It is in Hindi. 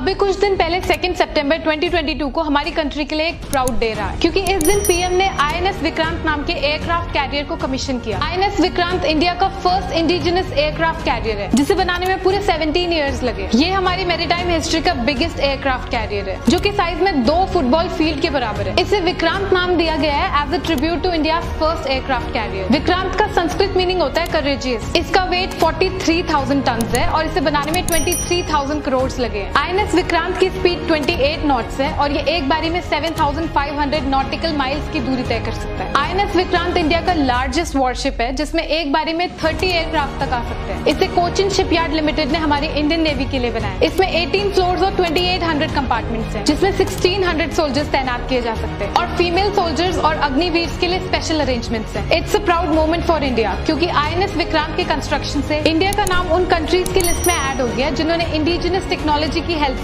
अभी कुछ दिन पहले 2 सितंबर 2022 को हमारी कंट्री के लिए एक प्राउड डे रहा है, क्योंकि इस दिन पीएम ने आईएनएस विक्रांत नाम के एयरक्राफ्ट कैरियर को कमीशन किया। आईएनएस विक्रांत इंडिया का फर्स्ट इंडिजिनस एयरक्राफ्ट कैरियर है, जिसे बनाने में पूरे 17 इयर्स लगे। ये हमारी मैरीटाइम हिस्ट्री का बिगेस्ट एयरक्राफ्ट कैरियर है, जो कि साइज में 2 फुटबॉल फील्ड के बराबर है। इसे विक्रांत नाम दिया गया है as a tribute to India first aircraft carrier. Vikrant का संस्कृत मीनिंग होता है करेजियस। इसका वेट 43,000 टन है और इसे बनाने में 23,000 करोड़ लगे। आईएनएस विक्रांत की स्पीड 28 नॉट्स है और ये एक बारी में 7,500 नॉटिकल माइल्स की दूरी तय कर सकता है। आईएनएस विक्रांत इंडिया का लार्जेस्ट वॉरशिप है, जिसमें एक बारी में 30 एयरक्राफ्ट तक आ सकते हैं। इसे कोचिन शिपयार्ड लिमिटेड ने हमारी इंडियन नेवी के लिए बनाया। इसमें 18 फ्लोर्स और 2800 कंपार्टमेंट्स हैं, जिसमें 1600 सोल्जर्स तैनात किए जा सकते हैं और फीमेल सोल्जर्स और अग्निवीर के लिए स्पेशल अरेंजमेंट्स हैं। It's a proud moment for India, क्योंकि आईएनएस विक्रांत के कंस्ट्रक्शन से इंडिया का नाम उन कंट्रीज की लिस्ट में ऐड हो गया जिन्होंने इंडिजिनस टेक्नोलॉजी की हेल्प